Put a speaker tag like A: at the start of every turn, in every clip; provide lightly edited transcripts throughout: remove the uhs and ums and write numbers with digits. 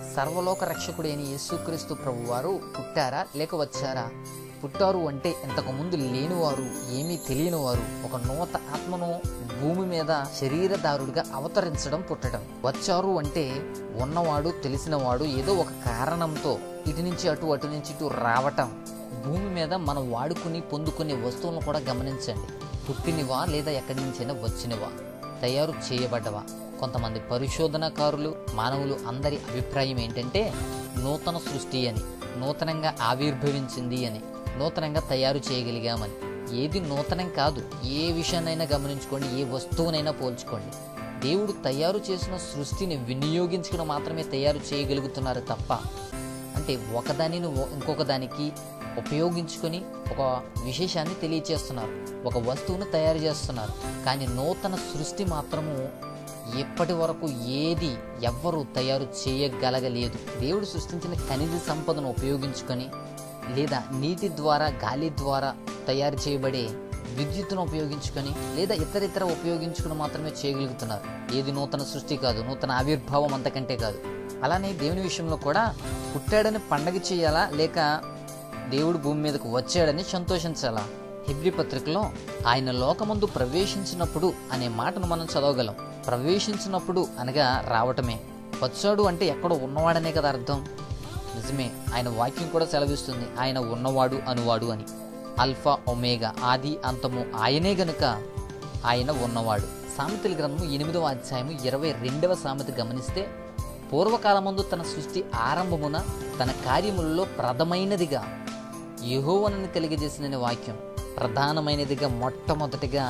A: సర్వలోక రక్షకుడైన యేసుక్రీస్తు ప్రభువారు పుట్టారా లేక వచ్చారా? పుట్టారు అంటే ఇంతకుముందు లేనివారు, ఏమీ తెలియనివారు, ఒక నూతన ఆత్మను భూమి మీద శరీరధారుడిగా అవతరించడం పుట్టడం. వచ్చారు అంటే ఉన్నవాడు, తెలిసినవాడు ఏదో ఒక కారణంతో ఇటు నుంచి అటు, అటు నుంచి ఇటు రావటం. భూమి మీద మనం వాడుకుని పొందుకునే వస్తువులను కూడా గమనించండి. పుట్టినవా లేదా ఎక్కడి నుంచైనా వచ్చినవా, తయారు చేయబడ్డవా? కొంతమంది పరిశోధనకారులు, మానవులు అందరి అభిప్రాయం ఏంటంటే నూతన సృష్టి అని, నూతనంగా ఆవిర్భవించింది అని, నూతనంగా తయారు చేయగలిగామని. ఏది నూతనం కాదు. ఏ విషయాన్నైనా గమనించుకోండి, ఏ వస్తువునైనా పోల్చుకోండి. దేవుడు తయారు చేసిన సృష్టిని వినియోగించుకుని మాత్రమే తయారు చేయగలుగుతున్నారు తప్ప, అంటే ఒకదానిని ఇంకొక దానికి ఉపయోగించుకొని ఒక విశేషాన్ని తెలియచేస్తున్నారు, ఒక వస్తువును తయారు చేస్తున్నారు. కానీ నూతన సృష్టి మాత్రము ఎప్పటి వరకు ఏది ఎవ్వరూ తయారు చేయగలగలేదు. దేవుడు సృష్టించిన ఖనిజ సంపదను ఉపయోగించుకొని లేదా నీటి ద్వారా, గాలి ద్వారా తయారు చేయబడే విద్యుత్తును ఉపయోగించుకొని లేదా ఇతర ఉపయోగించుకుని మాత్రమే చేయగలుగుతున్నారు. ఏది నూతన సృష్టి కాదు, నూతన ఆవిర్భావం అంతకంటే కాదు. అలానే దేవుని విషయంలో కూడా పుట్టాడని పండగ చేయాలా లేక దేవుడు భూమి మీదకు వచ్చాడని సంతోషించాలా? హెబ్రీ పత్రికలో ఆయన లోకమందు ప్రవేశించినప్పుడు అనే మాటను మనం చదవగలం. ప్రవేశించినప్పుడు అనగా రావటమే. వచ్చాడు అంటే ఎక్కడో ఉన్నవాడనే కదా అర్థం. నిజమే, ఆయన వాక్యం కూడా సెలవిస్తుంది ఆయన ఉన్నవాడు అనువాడు అని. అల్ఫా ఒమేగా, ఆది అంతము ఆయనే గనుక ఆయన ఉన్నవాడు. సామెతల గ్రంథము 8వ అధ్యాయము 22వ సామెత గమనిస్తే, పూర్వకాలమందు తన సృష్టి ఆరంభమున తన కార్యములలో ప్రథమైనదిగా యెహోవాను తెలియజేసిన వాక్యం. ప్రధానమైనదిగా మొట్టమొదటిగా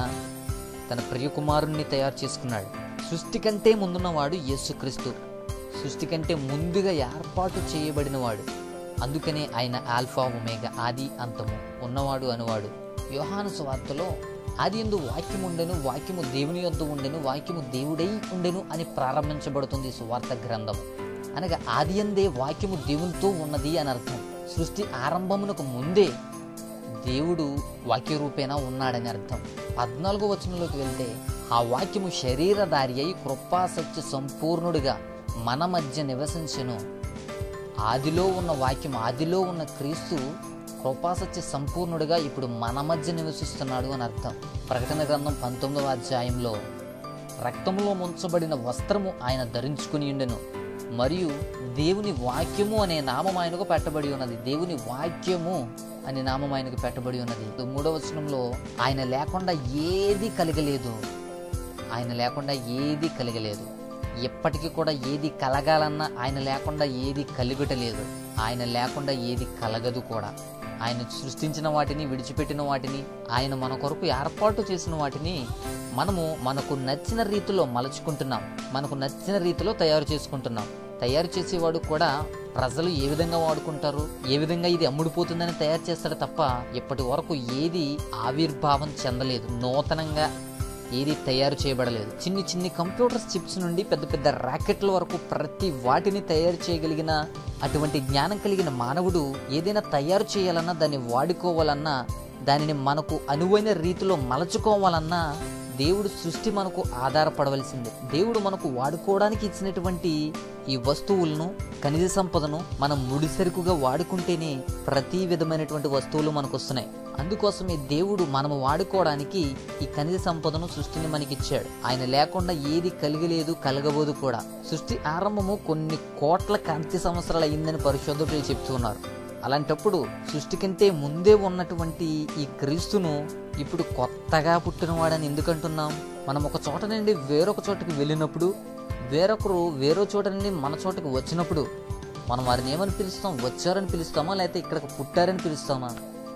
A: తన ప్రియకుమారుణ్ణి తయారు చేసుకున్నాడు. సృష్టి కంటే ముందున్నవాడు యేసుక్రీస్తు. సృష్టి కంటే ముందుగా ఏర్పాటు చేయబడినవాడు. అందుకనే ఆయన ఆల్ఫా ఒమేగా, ఆది అంతము, ఉన్నవాడు అనువాడు. యోహాను సువార్తలో ఆది యందు వాక్యము ఉండెను, వాక్యము దేవుని యొద్ద ఉండెను, వాక్యము దేవుడై ఉండెను అని ప్రారంభించబడుతుంది సువార్త గ్రంథము. అనగా ఆది యందే వాక్యము దేవునితో ఉన్నది అని అర్థం. సృష్టి ఆరంభమునకు ముందే దేవుడు వాక్య రూపేణ ఉన్నాడని అర్థం. 14వ వచనంలోకి వెళ్తే, ఆ వాక్యము శరీరధారి అయి కృపా సత్య సంపూర్ణుడిగా మన మధ్య నివసించెను. ఆదిలో ఉన్న వాక్యం, ఆదిలో ఉన్న క్రీస్తు కృపాసత్య సంపూర్ణుడిగా ఇప్పుడు మన మధ్య నివసిస్తున్నాడు అని అర్థం. ప్రకటన గ్రంథం 19వ అధ్యాయంలో రక్తములో ముంచబడిన వస్త్రము ఆయన ధరించుకుని ఉండెను, మరియు దేవుని వాక్యము అనే నామం ఆయనకు పెట్టబడి ఉన్నది. దేవుని వాక్యము అనే నామం ఆయనకు పెట్టబడి ఉన్నది. 3వ వచనంలో ఆయన లేకుండా ఏది కలగలేదు, ఆయన లేకుండా ఏది కలగలేదు. ఎప్పటికీ కూడా ఏది కలగాలన్నా ఆయన లేకుండా ఏది కలుగటలేదు, ఆయన లేకుండా ఏది కలగదు కూడా. ఆయన సృష్టించిన వాటిని, విడిచిపెట్టిన వాటిని, ఆయన మన కొరకు ఏర్పాటు చేసిన వాటిని మనము మనకు నచ్చిన రీతిలో మలుచుకుంటున్నాం, మనకు నచ్చిన రీతిలో తయారు చేసుకుంటున్నాం. తయారు చేసేవాడు కూడా ప్రజలు ఏ విధంగా వాడుకుంటారు, ఏ విధంగా ఇది అమ్ముడుపోతుందని తయారు చేస్తాడు తప్ప ఇప్పటి వరకు ఏది ఆవిర్భావం చెందలేదు, నూతనంగా ఏది తయారు చేయబడలేదు. చిన్ని కంప్యూటర్ చిప్స్ నుండి పెద్ద పెద్ద ర్యాకెట్ల వరకు ప్రతి వాటిని తయారు చేయగలిగిన అటువంటి జ్ఞానం కలిగిన మానవుడు ఏదైనా తయారు చేయాలన్నా, దాన్ని వాడుకోవాలన్నా, దానిని మనకు అనువైన రీతిలో మలచుకోవాలన్నా దేవుడు సృష్టి మనకు ఆధారపడవలసిందే. దేవుడు మనకు వాడుకోవడానికి ఇచ్చినటువంటి ఈ వస్తువులను, ఖనిజ సంపదను మనం ముడిసరుకుగా వాడుకుంటేనే ప్రతి విధమైనటువంటి వస్తువులు మనకు వస్తున్నాయి. అందుకోసమే దేవుడు మనము వాడుకోవడానికి ఈ ఖనిజ సంపదను, సృష్టిని మనకిచ్చాడు. ఆయన లేకుండా ఏది కలిగలేదు, కలగబోదు కూడా. సృష్టి ఆరంభము కొన్ని కోట్ల కాంతి సంవత్సరాలు అయిందని పరిశోధకులు చెప్తున్నారు. అలాంటప్పుడు సృష్టి కంటే ముందే ఉన్నటువంటి ఈ క్రీస్తును ఇప్పుడు కొత్తగా పుట్టినవాడని ఎందుకంటున్నాం? మనం ఒక చోట నుండి వేరొక చోటకి వెళ్ళినప్పుడు, వేరొకరు వేరో చోట నుండి మన చోటకి వచ్చినప్పుడు మనం వారిని ఏమని పిలుస్తాం? వచ్చారని పిలుస్తామా, లేకపోతే ఇక్కడికి పుట్టారని పిలుస్తామా?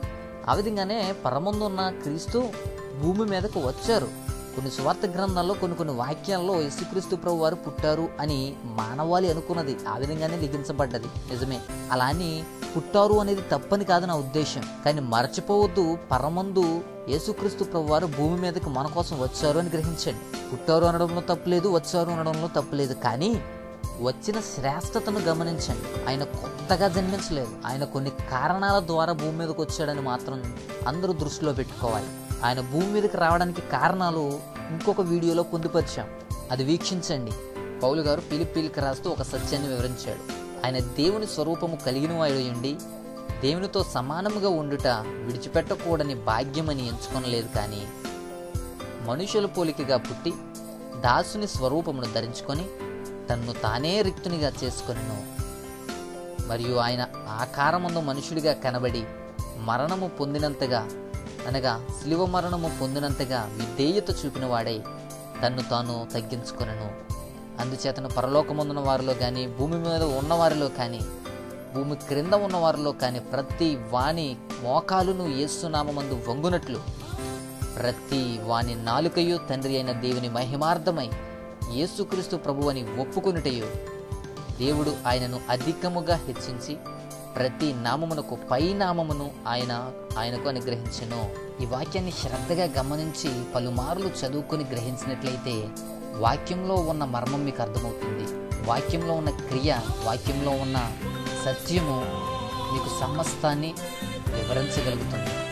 A: ఆ విధంగానే పరమందు ఉన్న క్రీస్తు భూమి మీదకు వచ్చారు. కొన్ని సువార్త గ్రంథాల్లో కొన్ని వాక్యాల్లో యేసుక్రీస్తు ప్రభు వారు పుట్టారు అని మానవాళి అనుకున్నది. ఆ విధంగానే లిఖించబడ్డది. నిజమే, అలా అని పుట్టారు అనేది తప్పని కాదు నా ఉద్దేశం. కానీ మర్చిపోవద్దు, పరమందు యేసుక్రీస్తు ప్రభు వారు భూమి మీదకు మన కోసం వచ్చారు అని గ్రహించండి. పుట్టారు అనడంలో తప్పులేదు, వచ్చారు అనడంలో తప్పులేదు. కానీ వచ్చిన శ్రేష్టతను గమనించండి. ఆయన కొత్తగా జన్మించలేదు, ఆయన కొన్ని కారణాల ద్వారా భూమి మీదకి వచ్చాడని మాత్రం అందరూ దృష్టిలో పెట్టుకోవాలి. ఆయన భూమి మీదకి రావడానికి కారణాలు ఇంకొక వీడియోలో పొందుపరిచాం, అది వీక్షించండి. పౌలు గారు ఫిలిప్పీలకు రాస్తూ ఒక సత్యాన్ని వివరించాడు. ఆయన దేవుని స్వరూపము కలిగిన వాయుండి దేవునితో సమానముగా ఉండుట విడిచిపెట్టకూడని భాగ్యమని ఎంచుకొనలేదు, కానీ మనుషుల పోలికగా పుట్టి దాసుని స్వరూపమును ధరించుకొని తన్ను తానే రిక్తునిగా చేసుకొనెను. మరియు ఆయన ఆకారమందు మనుషుడిగా కనబడి మరణము పొందినంతగా, అనగా శిలువ మరణము పొందినంతగా విధేయత చూపిన వాడై తన్ను తాను తగ్గించుకొనెను. అందుచేతను పరలోకమందున వారిలో కానీ, భూమి మీద ఉన్నవారిలో కానీ, భూమి క్రింద ఉన్నవారిలో కానీ ప్రతి వాని మోకాలును యేసు నామమందు వంగునట్లు, ప్రతి వాని నాలుకయు తండ్రి అయిన దేవుని మహిమార్థమై యేసుక్రీస్తు ప్రభువని ఒప్పుకొనుటయు, దేవుడు ఆయనను అధికముగా హెచ్చించి ప్రతి నామమునకు పై నామమును ఆయనకు అనుగ్రహించెను. ఈ వాక్యాన్ని శ్రద్ధగా గమనించి పలుమార్లు చదువుకొని గ్రహించినట్లయితే వాక్యంలో ఉన్న మర్మం మీకు అర్థమవుతుంది. వాక్యంలో ఉన్న క్రియ, వాక్యంలో ఉన్న సత్యము మీకు సమస్తాన్ని వివరించగలుగుతుంది.